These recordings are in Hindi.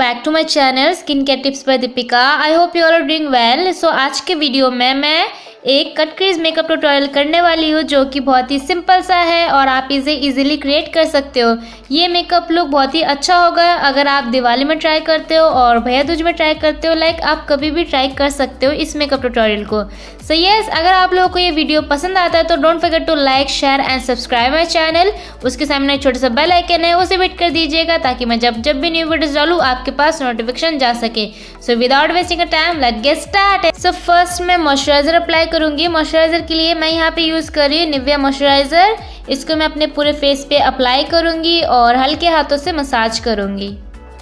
Back to my channel skin care tips by Deepika. I hope you all are doing well. So आज के वीडियो में मैं एक कट क्रीज मेकअप ट्यूटोरियल करने वाली हूँ जो कि बहुत ही सिंपल सा है और आप इसे इजीली क्रिएट कर सकते हो। ये मेकअप लुक बहुत ही अच्छा होगा अगर आप दिवाली में ट्राई करते हो और भैया दूज में ट्राई करते हो। आप कभी भी ट्राई कर सकते हो इस मेकअप ट्यूटोरियल को। सो यस, अगर आप लोगों को ये वीडियो पसंद आता है तो don't forget to like, share and subscribe my channel. उसके सामने एक छोटा सा बेल आइकन है, उसे हिट कर दीजिएगा ताकि मैं जब भी न्यू वीडियोस डालूं आपके पास नोटिफिकेशन जा सके। So without wasting a time let's get start. So first मैं मॉइस्चराइजर अप्लाई करूंगी। मॉइस्चराइजर के लिए मैं यहाँ पे यूज कर रही हूँ निविया मॉइस्चराइजर। इसको मैं अपने पूरे फेस पे अप्लाई करूंगी और हल्के हाथों से मसाज करूंगी।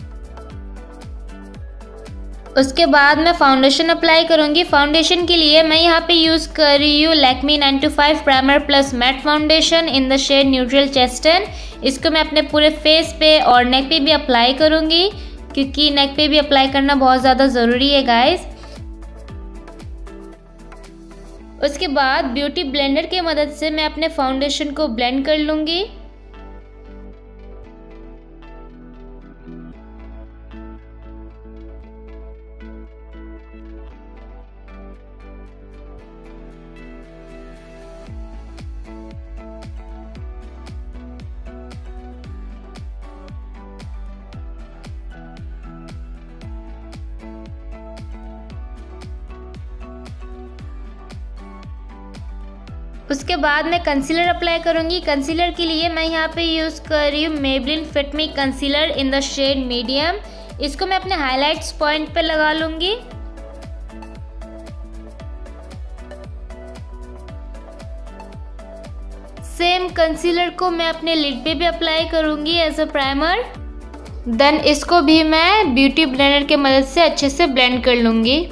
उसके बाद मैं फाउंडेशन अप्लाई करूंगी। फाउंडेशन के लिए मैं यहाँ पे यूज़ कर रही हूँ Lakme 925 primer plus matte foundation in the shade neutral chestnut. इसको मैं अपने पूरे फेस पे और नेक पे भी अप्लाई करूंगी क्योंकि नेक पे भी अप्लाई करना बहुत ज़्यादा ज़रूरी है गाइस। उसके बाद ब्यूटी ब्लेंडर की मदद से मैं अपने फाउंडेशन को ब्लेंड कर लूँगी। उसके बाद मैं कंसीलर अप्लाई करूंगी। कंसीलर के लिए मैं यहाँ पे यूज़ कर रही हूँ Maybelline fit me concealer in the shade medium. इसको मैं अपने हाइलाइट्स पॉइंट पे लगा लूँगी। सेम कंसीलर को मैं अपने लिड पे भी अप्लाई करूँगी एज अ प्राइमर। देन इसको भी मैं ब्यूटी ब्लेंडर के मदद से अच्छे से ब्लेंड कर लूँगी।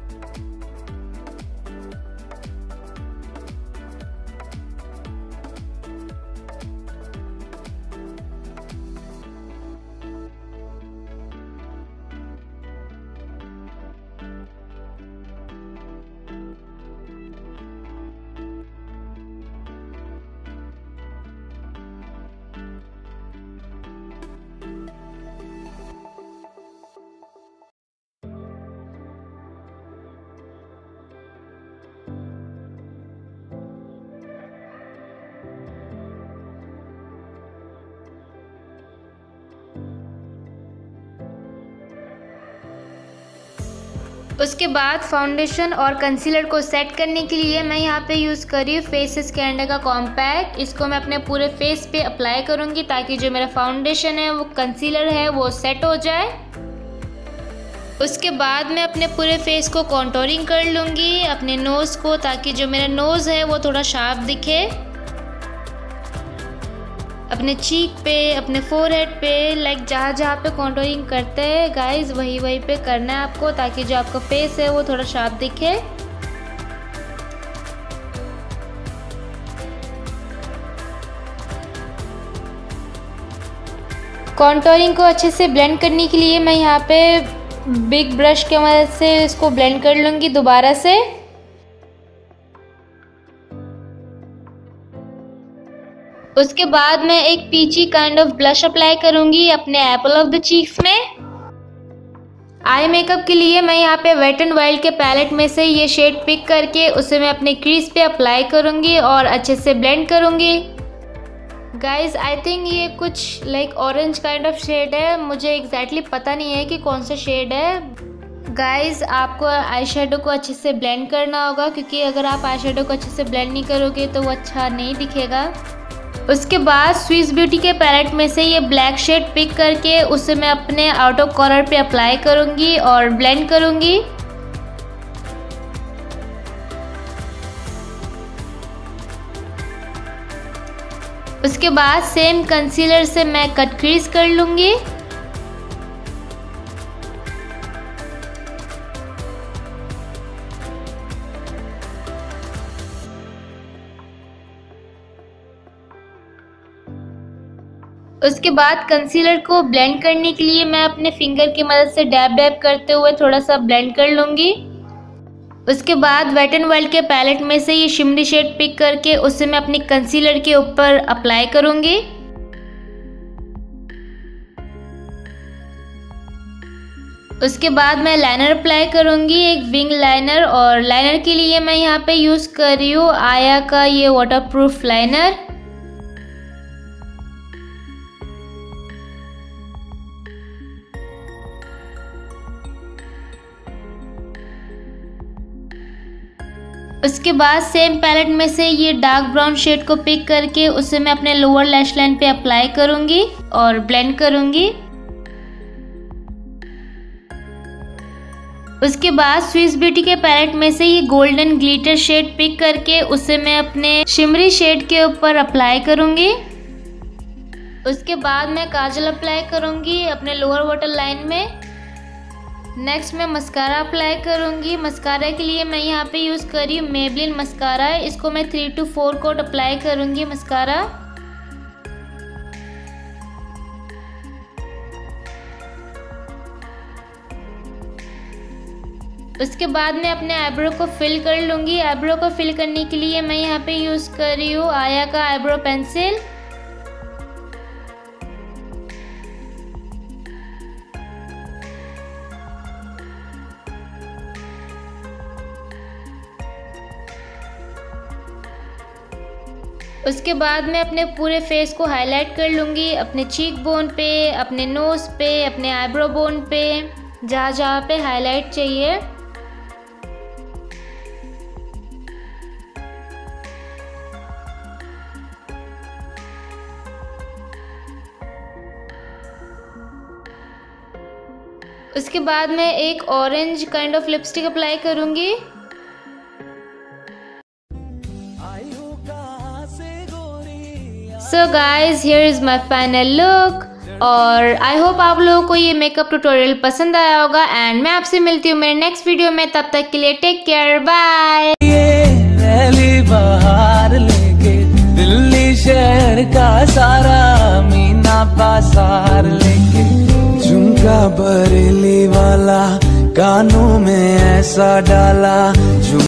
उसके बाद फाउंडेशन और कंसीलर को सेट करने के लिए मैं यहाँ पे यूज़ कर रही हूँ फेस स्कैंडर का कॉम्पैक्ट। इसको मैं अपने पूरे फेस पे अप्लाई करूँगी ताकि जो मेरा फाउंडेशन है वो कंसीलर है वो सेट हो जाए। उसके बाद मैं अपने पूरे फेस को कॉन्टोरिंग कर लूँगी अपने नोज़ को ताकि जो मेरा नोज़ है वो थोड़ा शार्प दिखे। अपने चीक पे, अपने फोरहेड पे जहाँ जहाँ पे कॉन्टोरिंग करते हैं गाइस वहीं पे करना है आपको ताकि जो आपका फेस है वो थोड़ा शार्प दिखे। कॉन्टोरिंग को अच्छे से ब्लेंड करने के लिए मैं यहाँ पे बिग ब्रश की मदद से इसको ब्लेंड कर लूँगी दोबारा से। उसके बाद मैं एक peachy kind of blush apply करूंगी अपने एप्पल ऑफ द चीक्स में। आई मेकअप के लिए मैं यहाँ पे वेट एंड वाइल्ड के पैलेट में से ये शेड पिक करके उसे मैं अपने क्रीज पे अप्लाई करूंगी और अच्छे से ब्लेंड करूंगी। गाइस आई थिंक ये कुछ ऑरेंज काइंड ऑफ शेड है, मुझे एग्जैक्टली पता नहीं है कि कौन सा शेड है। गाइस आपको आई शेडो को अच्छे से ब्लेंड करना होगा क्योंकि अगर आप आई शेडो को अच्छे से ब्लेंड नहीं करोगे तो वो अच्छा नहीं दिखेगा। उसके बाद स्विस ब्यूटी के पैलेट में से ये ब्लैक शेड पिक करके उसे मैं अपने आउटर कॉर्नर पे अप्लाई करूंगी और ब्लेंड करूंगी। उसके बाद सेम कंसीलर से मैं कट क्रीज कर लूंगी। उसके बाद कंसीलर को ब्लेंड करने के लिए मैं अपने फिंगर की मदद से डैब डैब करते हुए थोड़ा सा ब्लेंड कर लूँगी। उसके बाद वेट एंड वाइल्ड के पैलेट में से ये शिमरी शेड पिक करके उसे मैं अपनी कंसीलर के ऊपर अप्लाई करूँगी। उसके बाद मैं लाइनर अप्लाई करूँगी, एक विंग लाइनर। और लाइनर के लिए मैं यहाँ पे यूज़ कर रही हूँ आया का ये वाटरप्रूफ लाइनर। उसके बाद सेम पैलेट में से ये डार्क ब्राउन शेड को पिक करके उसे मैं अपने लोअर लैश लाइन पे अप्लाई करूँगी और ब्लेंड करूँगी। उसके बाद स्विस ब्यूटी के पैलेट में से ये गोल्डन ग्लिटर शेड पिक करके उसे मैं अपने शिमरी शेड के ऊपर अप्लाई करूँगी। उसके बाद मैं काजल अप्लाई करूँगी अपने लोअर वाटर लाइन में। नेक्स्ट मैं मस्कारा अप्लाई करूँगी। मस्कारा के लिए मैं यहाँ पे यूज़ कर रही हूँ मेबलिन मस्कारा। इसको मैं 3 to 4 कोट अप्लाई करूँगी मस्कारा। उसके बाद मैं अपने आईब्रो को फिल कर लूँगी। आईब्रो को फिल करने के लिए मैं यहाँ पे यूज़ कर रही हूँ आया का आईब्रो पेंसिल। उसके बाद मैं अपने पूरे फेस को हाईलाइट कर लूँगी, अपने चीक बोन पे, अपने नोज़ पे, अपने आईब्रो बोन पे, जहाँ जहाँ पे हाईलाइट चाहिए। उसके बाद मैं एक orange kind of lipstick apply करूँगी। So guys here is my final look. और आई होप आप लोगों को ये मेकअप ट्यूटोरियल पसंद आया होगा एंड मैं आपसे मिलती हूँ मेरे नेक्स्ट वीडियो में। तब तक के लिए टेक केयर, बाय। बाहर लेके दिल्ली शहर का सारा मीना बाजार लेके झुमका बरेली वाला कानों में ऐसा डाला।